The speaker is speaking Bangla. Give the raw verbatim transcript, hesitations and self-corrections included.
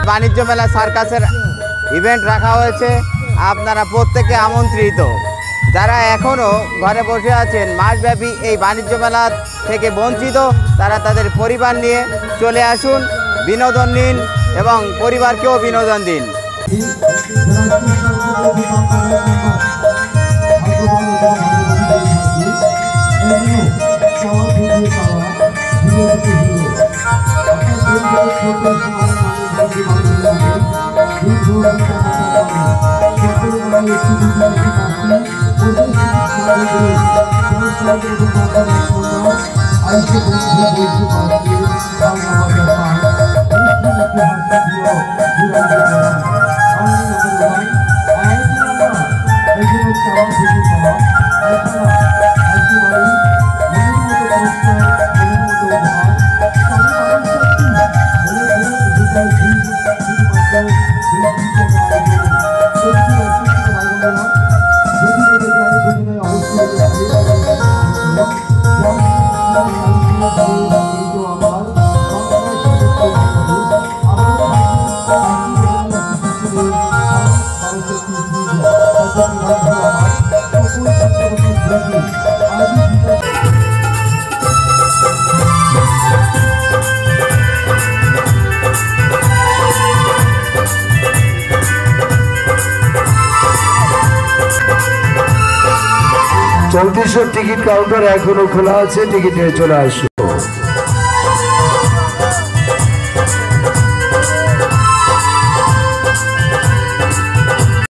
বাণিজ্য মেলা সার্কাসের ইভেন্ট রাখা হয়েছে। আপনারা প্রত্যেকে আমন্ত্রিত। যারা এখনও ঘরে বসে আছেন, মাসব্যাপী এই বাণিজ্য মেলা থেকে বঞ্চিত, তারা তাদের পরিবার নিয়ে চলে আসুন, বিনোদন নিন এবং পরিবারকেও বিনোদন দিন। চৌত্রিশশো টিকিট কাউন্টার এখনো খোলা আছে, টিকিট নিয়ে চলে আসুন।